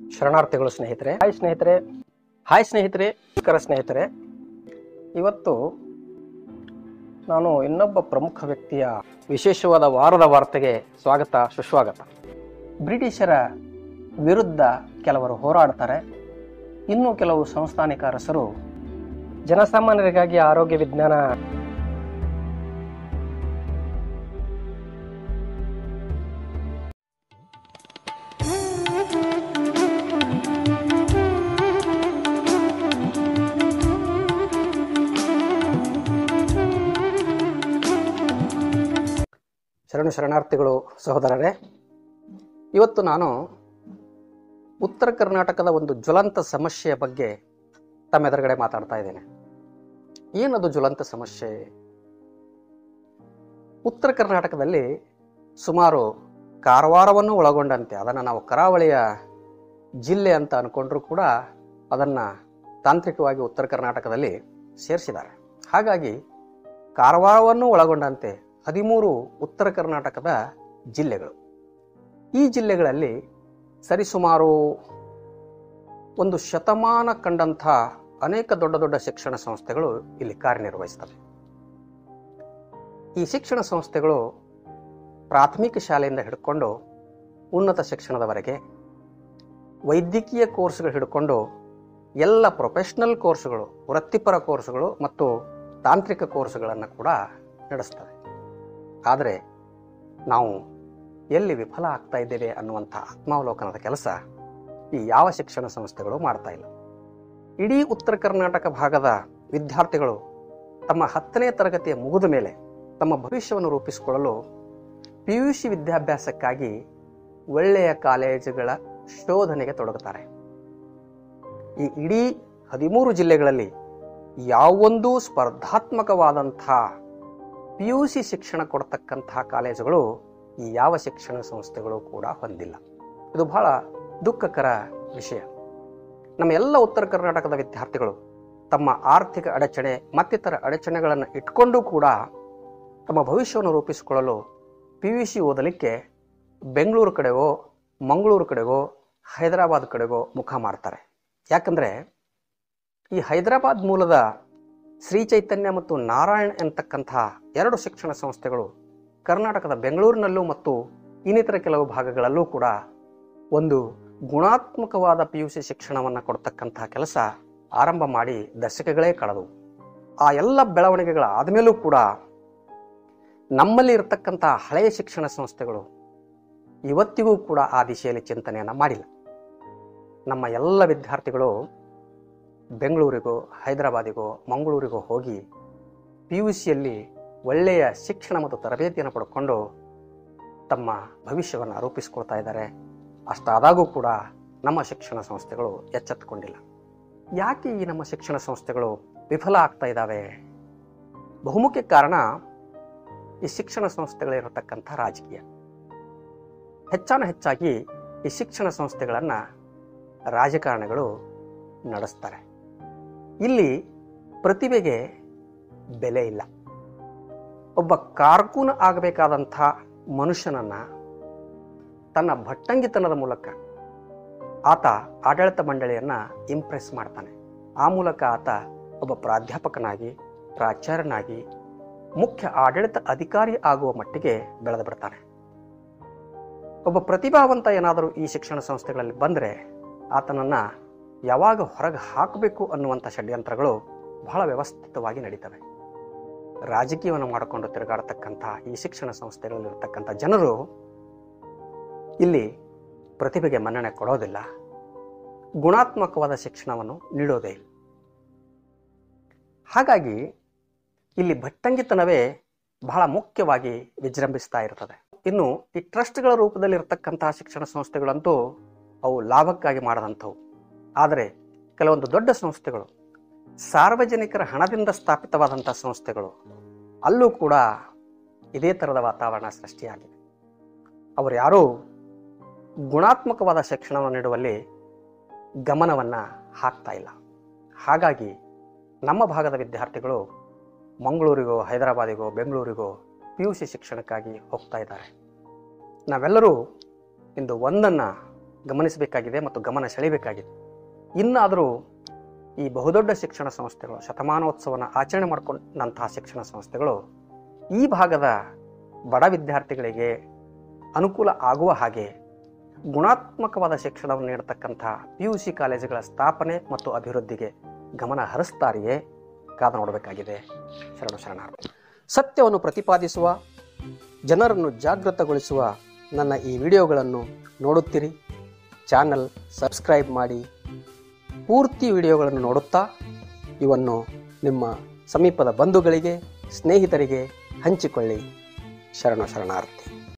ಶರಣಾರ್ಥಿಗಳು ಸ್ನೇಹಿತರೆ. ಹಾಯ್ ಸ್ನೇಹಿತರೆ, ಸ್ನೇಹಿತರೆ, ಇವತ್ತು ನಾನು ಇನ್ನೊಬ್ಬ ಪ್ರಮುಖ ವ್ಯಕ್ತಿಯ ವಿಶೇಷವಾದ ವಾರದ ವಾರ್ತೆಗೆ ಸ್ವಾಗತ ಸುಸ್ವಾಗತ. ಬ್ರಿಟಿಷರ ವಿರುದ್ಧ ಕೆಲವರು ಹೋರಾಡ್ತಾರೆ, ಇನ್ನು ಕೆಲವು ಸಂಸ್ಥಾನಿಕ ಅರಸರು ಜನಸಾಮಾನ್ಯರಿಗಾಗಿ ಆರೋಗ್ಯ ವಿಜ್ಞಾನ ಶರಣಾರ್ಥಿಗಳು ಸಹೋದರರೇ, ಇವತ್ತು ನಾನು ಉತ್ತರ ಕರ್ನಾಟಕದ ಒಂದು ಜ್ವಲಂತ ಸಮಸ್ಯೆಯ ಬಗ್ಗೆ ತಮ್ಮೆದುರುಗಡೆ ಮಾತಾಡ್ತಾ ಇದ್ದೇನೆ. ಏನದು ಜ್ವಲಂತ ಸಮಸ್ಯೆ? ಉತ್ತರ ಕರ್ನಾಟಕದಲ್ಲಿ ಸುಮಾರು ಕಾರವಾರವನ್ನು ಒಳಗೊಂಡಂತೆ, ಅದನ್ನು ನಾವು ಕರಾವಳಿಯ ಜಿಲ್ಲೆ ಅಂತ ಅನ್ಕೊಂಡ್ರೂ ಕೂಡ ಅದನ್ನು ತಾಂತ್ರಿಕವಾಗಿ ಉತ್ತರ ಕರ್ನಾಟಕದಲ್ಲಿ ಸೇರಿಸಿದ್ದಾರೆ. ಹಾಗಾಗಿ ಕಾರವಾರವನ್ನು ಒಳಗೊಂಡಂತೆ 13 ಉತ್ತರ ಕರ್ನಾಟಕದ ಜಿಲ್ಲೆಗಳು. ಈ ಜಿಲ್ಲೆಗಳಲ್ಲಿ ಸರಿಸುಮಾರು ಒಂದು ಶತಮಾನ ಕಂಡಂಥ ಅನೇಕ ದೊಡ್ಡ ದೊಡ್ಡ ಶಿಕ್ಷಣ ಸಂಸ್ಥೆಗಳು ಇಲ್ಲಿ ಕಾರ್ಯನಿರ್ವಹಿಸ್ತವೆ. ಈ ಶಿಕ್ಷಣ ಸಂಸ್ಥೆಗಳು ಪ್ರಾಥಮಿಕ ಶಾಲೆಯಿಂದ ಹಿಡ್ಕೊಂಡು ಉನ್ನತ ಶಿಕ್ಷಣದವರೆಗೆ, ವೈದ್ಯಕೀಯ ಕೋರ್ಸ್ಗಳು ಹಿಡ್ಕೊಂಡು ಎಲ್ಲ ಪ್ರೊಫೆಷನಲ್ ಕೋರ್ಸ್ಗಳು, ವೃತ್ತಿಪರ ಕೋರ್ಸ್ಗಳು ಮತ್ತು ತಾಂತ್ರಿಕ ಕೋರ್ಸ್ಗಳನ್ನು ಕೂಡ ನಡೆಸ್ತವೆ. ಆದರೆ ನಾವು ಎಲ್ಲಿ ವಿಫಲ ಆಗ್ತಾ ಇದ್ದೇವೆ ಅನ್ನುವಂಥ ಆತ್ಮಾವಲೋಕನದ ಕೆಲಸ ಈ ಯಾವ ಶಿಕ್ಷಣ ಸಂಸ್ಥೆಗಳು ಮಾಡ್ತಾ ಇಲ್ಲ. ಇಡೀ ಉತ್ತರ ಕರ್ನಾಟಕ ಭಾಗದ ವಿದ್ಯಾರ್ಥಿಗಳು ತಮ್ಮ 10ನೇ ತರಗತಿಯ ಮುಗಿದ ಮೇಲೆ ತಮ್ಮ ಭವಿಷ್ಯವನ್ನು ರೂಪಿಸಿಕೊಳ್ಳಲು PUC ವಿದ್ಯಾಭ್ಯಾಸಕ್ಕಾಗಿ ಒಳ್ಳೆಯ ಕಾಲೇಜುಗಳ ಶೋಧನೆಗೆ ತೊಡಗುತ್ತಾರೆ. ಈ ಇಡೀ 13 ಜಿಲ್ಲೆಗಳಲ್ಲಿ ಯಾವೊಂದು ಸ್ಪರ್ಧಾತ್ಮಕವಾದಂಥ PUC ಶಿಕ್ಷಣ ಕೊಡ್ತಕ್ಕಂತಹ ಕಾಲೇಜುಗಳು ಈ ಯಾವ ಶಿಕ್ಷಣ ಸಂಸ್ಥೆಗಳು ಕೂಡ ಹೊಂದಿಲ್ಲ. ಇದು ಬಹಳ ದುಃಖಕರ ವಿಷಯ. ನಮ್ಮ ಎಲ್ಲ ಉತ್ತರ ಕರ್ನಾಟಕದ ವಿದ್ಯಾರ್ಥಿಗಳು ತಮ್ಮ ಆರ್ಥಿಕ ಅಡಚಣೆ ಮತ್ತಿತರ ಅಡಚಣೆಗಳನ್ನು ಇಟ್ಕೊಂಡು ಕೂಡ ತಮ್ಮ ಭವಿಷ್ಯವನ್ನು ರೂಪಿಸಿಕೊಳ್ಳಲು PUC ಓದಲಿಕ್ಕೆ ಬೆಂಗಳೂರು ಕಡೆಗೋ, ಮಂಗಳೂರು ಕಡೆಗೋ, ಹೈದರಾಬಾದ್ ಕಡೆಗೋ ಮುಖ ಮಾಡ್ತಾರೆ. ಯಾಕಂದರೆ ಈ ಹೈದರಾಬಾದ್ ಮೂಲದ ಶ್ರೀ ಚೈತನ್ಯ ಮತ್ತು ನಾರಾಯಣ್ ಎಂತಕ್ಕಂಥ 2 ಶಿಕ್ಷಣ ಸಂಸ್ಥೆಗಳು ಕರ್ನಾಟಕದ ಬೆಂಗಳೂರಿನಲ್ಲೂ ಮತ್ತು ಇನ್ನಿತರ ಕೆಲವು ಭಾಗಗಳಲ್ಲೂ ಕೂಡ ಒಂದು ಗುಣಾತ್ಮಕವಾದ PUC ಶಿಕ್ಷಣವನ್ನು ಕೊಡ್ತಕ್ಕಂಥ ಕೆಲಸ ಆರಂಭ ಮಾಡಿ ದಶಕಗಳೇ ಕಳೆದವು. ಆ ಎಲ್ಲ ಬೆಳವಣಿಗೆಗಳ ಆದಮೇಲೂ ಕೂಡ ನಮ್ಮಲ್ಲಿ ಇರತಕ್ಕಂಥ ಹಳೆಯ ಶಿಕ್ಷಣ ಸಂಸ್ಥೆಗಳು ಇವತ್ತಿಗೂ ಕೂಡ ಆ ದಿಶೆಯಲ್ಲಿ ಚಿಂತನೆಯನ್ನು ಮಾಡಿಲ್ಲ. ನಮ್ಮ ಎಲ್ಲ ವಿದ್ಯಾರ್ಥಿಗಳು ಬೆಂಗಳೂರಿಗೋ, ಹೈದರಾಬಾದಿಗೋ, ಮಂಗಳೂರಿಗೋ ಹೋಗಿ PUCಯಲ್ಲಿ ಒಳ್ಳೆಯ ಶಿಕ್ಷಣ ಮತ್ತು ತರಬೇತಿಯನ್ನು ಪಡ್ಕೊಂಡು ತಮ್ಮ ಭವಿಷ್ಯವನ್ನು ರೂಪಿಸ್ಕೊಳ್ತಾ ಇದ್ದಾರೆ. ಅಷ್ಟಾದಾಗೂ ಕೂಡ ನಮ್ಮ ಶಿಕ್ಷಣ ಸಂಸ್ಥೆಗಳು ಎಚ್ಚೆತ್ತುಕೊಂಡಿಲ್ಲ. ಯಾಕೆ ಈ ನಮ್ಮ ಶಿಕ್ಷಣ ಸಂಸ್ಥೆಗಳು ವಿಫಲ ಆಗ್ತಾ ಇದ್ದಾವೆ? ಬಹುಮುಖ್ಯ ಕಾರಣ ಈ ಶಿಕ್ಷಣ ಸಂಸ್ಥೆಗಳಿರತಕ್ಕಂಥ ರಾಜಕೀಯ. ಹೆಚ್ಚಾಗಿ ಈ ಶಿಕ್ಷಣ ಸಂಸ್ಥೆಗಳನ್ನು ರಾಜಕಾರಣಿಗಳು ನಡೆಸ್ತಾರೆ. ಇಲ್ಲಿ ಪ್ರತಿಭೆಗೆ ಬೆಲೆ ಇಲ್ಲ. ಒಬ್ಬ ಕಾರ್ಕೂನ್ ಆಗಬೇಕಾದಂಥ ಮನುಷ್ಯನನ್ನು ತನ್ನ ಭಟ್ಟಂಗಿತನದ ಮೂಲಕ ಆತ ಆಡಳಿತ ಮಂಡಳಿಯನ್ನು ಇಂಪ್ರೆಸ್ ಮಾಡ್ತಾನೆ. ಆ ಮೂಲಕ ಆತ ಒಬ್ಬ ಪ್ರಾಧ್ಯಾಪಕನಾಗಿ, ಪ್ರಾಚಾರ್ಯನಾಗಿ, ಮುಖ್ಯ ಆಡಳಿತ ಅಧಿಕಾರಿ ಆಗುವ ಮಟ್ಟಿಗೆ ಬೆಳೆದು ಬಿಡ್ತಾನೆ. ಒಬ್ಬ ಪ್ರತಿಭಾವಂತ ಏನಾದರೂ ಈ ಶಿಕ್ಷಣ ಸಂಸ್ಥೆಗಳಲ್ಲಿ ಬಂದರೆ ಆತನನ್ನು ಯಾವಾಗ ಹೊರಗೆ ಹಾಕಬೇಕು ಅನ್ನುವಂಥ ಷಡ್ಯಂತ್ರಗಳು ಬಹಳ ವ್ಯವಸ್ಥಿತವಾಗಿ ನಡೀತವೆ. ರಾಜಕೀಯವನ್ನು ಮಾಡಿಕೊಂಡು ತಿರುಗಾಡತಕ್ಕಂಥ ಈ ಶಿಕ್ಷಣ ಸಂಸ್ಥೆಗಳಲ್ಲಿರ್ತಕ್ಕಂಥ ಜನರು ಇಲ್ಲಿ ಪ್ರತಿಭೆಗೆ ಮನ್ನಣೆ ಕೊಡೋದಿಲ್ಲ, ಗುಣಾತ್ಮಕವಾದ ಶಿಕ್ಷಣವನ್ನು ನೀಡೋದೇ ಇಲ್ಲ. ಹಾಗಾಗಿ ಇಲ್ಲಿ ಭಟ್ಟಂಗಿತನವೇ ಬಹಳ ಮುಖ್ಯವಾಗಿ ವಿಜೃಂಭಿಸ್ತಾ ಇರ್ತದೆ. ಇನ್ನು ಈ ಟ್ರಸ್ಟ್ಗಳ ರೂಪದಲ್ಲಿ ಇರತಕ್ಕಂತಹ ಶಿಕ್ಷಣ ಸಂಸ್ಥೆಗಳಂತೂ ಅವು ಲಾಭಕ್ಕಾಗಿ ಮಾಡದಂಥವು. ಆದರೆ ಕೆಲವೊಂದು ದೊಡ್ಡ ಸಂಸ್ಥೆಗಳು, ಸಾರ್ವಜನಿಕರ ಹಣದಿಂದ ಸ್ಥಾಪಿತವಾದಂಥ ಸಂಸ್ಥೆಗಳು, ಅಲ್ಲೂ ಕೂಡ ಇದೇ ಥರದ ವಾತಾವರಣ ಸೃಷ್ಟಿಯಾಗಿದೆ. ಅವರು ಯಾರೂ ಗುಣಾತ್ಮಕವಾದ ಶಿಕ್ಷಣವನ್ನು ನೀಡುವಲ್ಲಿ ಗಮನವನ್ನು ಹಾಕ್ತಾ ಇಲ್ಲ. ಹಾಗಾಗಿ ನಮ್ಮ ಭಾಗದ ವಿದ್ಯಾರ್ಥಿಗಳು ಮಂಗಳೂರಿಗೋ, ಹೈದರಾಬಾದಿಗೋ, ಬೆಂಗಳೂರಿಗೋ PUC ಶಿಕ್ಷಣಕ್ಕಾಗಿ ಹೋಗ್ತಾ ಇದ್ದಾರೆ. ನಾವೆಲ್ಲರೂ ಇಂದು ಒಂದನ್ನು ಗಮನಿಸಬೇಕಾಗಿದೆ ಮತ್ತು ಗಮನ ಸೆಳೆಯಬೇಕಾಗಿದೆ. ಇನ್ನಾದರೂ ಈ ಬಹುದೊಡ್ಡ ಶಿಕ್ಷಣ ಸಂಸ್ಥೆಗಳು, ಶತಮಾನೋತ್ಸವನ ಆಚರಣೆ ಮಾಡಿಕೊಂಡಂತಹ ಶಿಕ್ಷಣ ಸಂಸ್ಥೆಗಳು ಈ ಭಾಗದ ಬಡ ವಿದ್ಯಾರ್ಥಿಗಳಿಗೆ ಅನುಕೂಲ ಆಗುವ ಹಾಗೆ ಗುಣಾತ್ಮಕವಾದ ಶಿಕ್ಷಣವನ್ನು ನೀಡತಕ್ಕಂಥ PUC ಕಾಲೇಜುಗಳ ಸ್ಥಾಪನೆ ಮತ್ತು ಅಭಿವೃದ್ಧಿಗೆ ಗಮನ ಹರಿಸ್ತಾರೆಯೇ ಕಾದು ನೋಡಬೇಕಾಗಿದೆ. ಶರಣಾರ್ಥಿ. ಸತ್ಯವನ್ನು ಪ್ರತಿಪಾದಿಸುವ, ಜನರನ್ನು ಜಾಗೃತಗೊಳಿಸುವ ನನ್ನ ಈ ವಿಡಿಯೋಗಳನ್ನು ನೋಡುತ್ತೀರಿ. ಚಾನಲ್ ಸಬ್ಸ್ಕ್ರೈಬ್ ಮಾಡಿ, ಪೂರ್ತಿ ವಿಡಿಯೋಗಳನ್ನು ನೋಡುತ್ತಾ ಇವನ್ನು ನಿಮ್ಮ ಸಮೀಪದ ಬಂಧುಗಳಿಗೆ, ಸ್ನೇಹಿತರಿಗೆ ಹಂಚಿಕೊಳ್ಳಿ. ಶರಣಾರ್ಥಿ.